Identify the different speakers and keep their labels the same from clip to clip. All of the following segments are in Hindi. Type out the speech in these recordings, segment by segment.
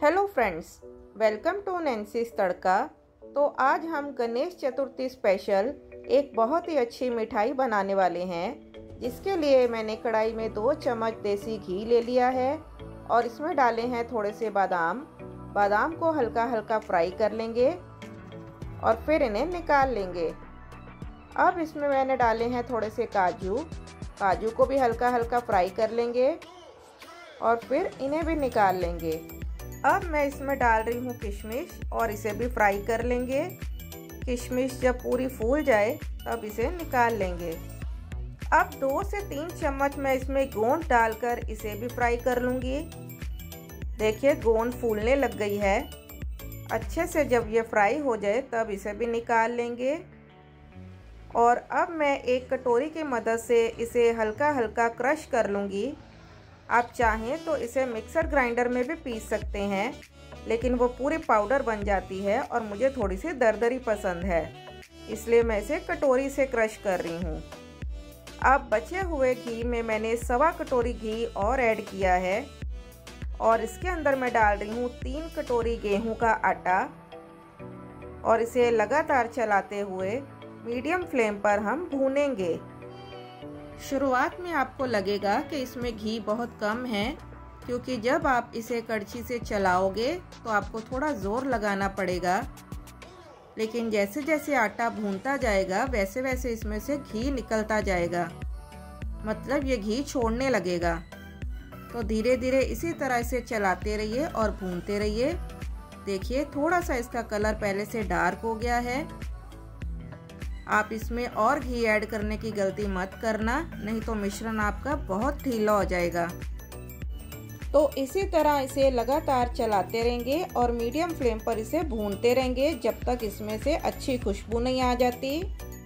Speaker 1: Hello friends, welcome to Nancy's tadka. तो आज हम गणेश चतुर्थी स्पेशल एक बहुत ही अच्छी मिठाई बनाने वाले हैं, जिसके लिए मैंने कढ़ाई में 2 चम्मच देसी घी ले लिया है और इसमें डाले हैं थोड़े से बादाम। बादाम को हल्का हल्का फ्राई कर लेंगे और फिर इन्हें निकाल लेंगे। अब इसमें मैंने डाले हैं थोड़े से काजू को भी हल्का हल्का फ्राई कर लेंगे और फिर इन्हें भी निकाल लेंगे। अब मैं इसमें डाल रही हूँ किशमिश और इसे भी फ्राई कर लेंगे। किशमिश जब पूरी फूल जाए तब इसे निकाल लेंगे। अब 2 से 3 चम्मच मैं इसमें गोंद डालकर इसे भी फ्राई कर लूँगी। देखिए गोंद फूलने लग गई है। अच्छे से जब ये फ्राई हो जाए तब इसे भी निकाल लेंगे। और अब मैं एक कटोरी की मदद से इसे हल्का हल्का क्रश कर लूँगी। आप चाहें तो इसे मिक्सर ग्राइंडर में भी पीस सकते हैं, लेकिन वो पूरी पाउडर बन जाती है और मुझे थोड़ी सी दरदरी पसंद है, इसलिए मैं इसे कटोरी से क्रश कर रही हूँ। अब बचे हुए घी में मैंने 1.25 कटोरी घी और ऐड किया है और इसके अंदर मैं डाल रही हूँ 3 कटोरी गेहूं का आटा और इसे लगातार चलाते हुए मीडियम फ्लेम पर हम भूनेंगे। शुरुआत में आपको लगेगा कि इसमें घी बहुत कम है, क्योंकि जब आप इसे कड़छी से चलाओगे तो आपको थोड़ा ज़ोर लगाना पड़ेगा, लेकिन जैसे जैसे आटा भूनता जाएगा वैसे वैसे इसमें से घी निकलता जाएगा, मतलब ये घी छोड़ने लगेगा। तो धीरे धीरे इसी तरह इसे चलाते रहिए और भूनते रहिए। देखिए थोड़ा सा इसका कलर पहले से डार्क हो गया है। आप इसमें और घी ऐड करने की गलती मत करना, नहीं तो मिश्रण आपका बहुत ढीला हो जाएगा। तो इसी तरह इसे लगातार चलाते रहेंगे और मीडियम फ्लेम पर इसे भूनते रहेंगे जब तक इसमें से अच्छी खुशबू नहीं आ जाती।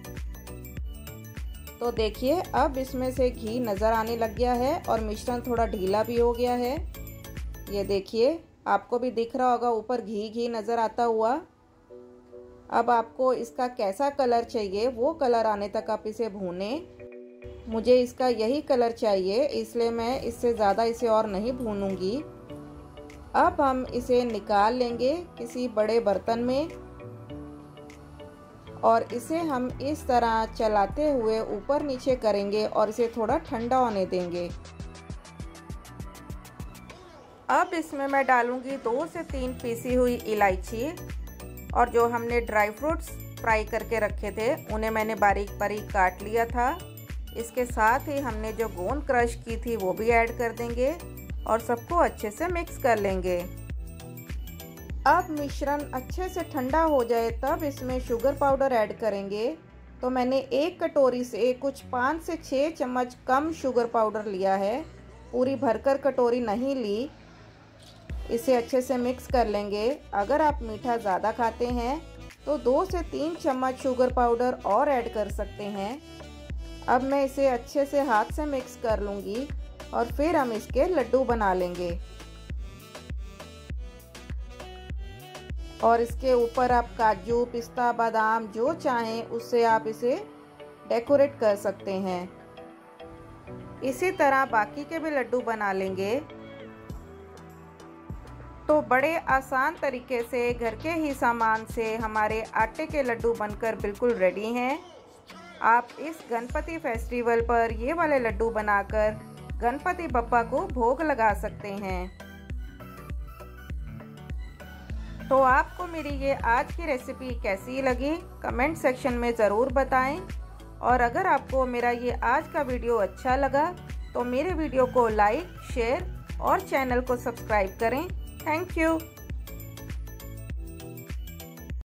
Speaker 1: तो देखिए अब इसमें से घी नज़र आने लग गया है और मिश्रण थोड़ा ढीला भी हो गया है। ये देखिए आपको भी दिख रहा होगा ऊपर घी नज़र आता हुआ। अब आपको इसका कैसा कलर चाहिए वो कलर आने तक आप इसे भूनें। मुझे इसका यही कलर चाहिए, इसलिए मैं इससे ज़्यादा इसे और नहीं भूनूंगी। अब हम इसे निकाल लेंगे किसी बड़े बर्तन में और इसे हम इस तरह चलाते हुए ऊपर नीचे करेंगे और इसे थोड़ा ठंडा होने देंगे। अब इसमें मैं डालूंगी 2 से 3 पीसी हुई इलायची और जो हमने ड्राई फ्रूट्स फ्राई करके रखे थे उन्हें मैंने बारीक बारीक काट लिया था। इसके साथ ही हमने जो गोंद क्रश की थी वो भी ऐड कर देंगे और सबको अच्छे से मिक्स कर लेंगे। अब मिश्रण अच्छे से ठंडा हो जाए तब इसमें शुगर पाउडर ऐड करेंगे। तो मैंने एक कटोरी से कुछ 5 से 6 चम्मच कम शुगर पाउडर लिया है, पूरी भरकर कटोरी नहीं ली। इसे अच्छे से मिक्स कर लेंगे। अगर आप मीठा ज़्यादा खाते हैं तो 2 से 3 चम्मच शुगर पाउडर और ऐड कर सकते हैं। अब मैं इसे अच्छे से हाथ से मिक्स कर लूँगी और फिर हम इसके लड्डू बना लेंगे। और इसके ऊपर आप काजू, पिस्ता, बादाम जो चाहें उससे आप इसे डेकोरेट कर सकते हैं। इसी तरह बाकी के भी लड्डू बना लेंगे। तो बड़े आसान तरीके से घर के ही सामान से हमारे आटे के लड्डू बनकर बिल्कुल रेडी हैं। आप इस गणपति फेस्टिवल पर ये वाले लड्डू बनाकर गणपति बप्पा को भोग लगा सकते हैं। तो आपको मेरी ये आज की रेसिपी कैसी लगी कमेंट सेक्शन में ज़रूर बताएं। और अगर आपको मेरा ये आज का वीडियो अच्छा लगा तो मेरे वीडियो को लाइक, शेयर और चैनल को सब्सक्राइब करें। Thank you.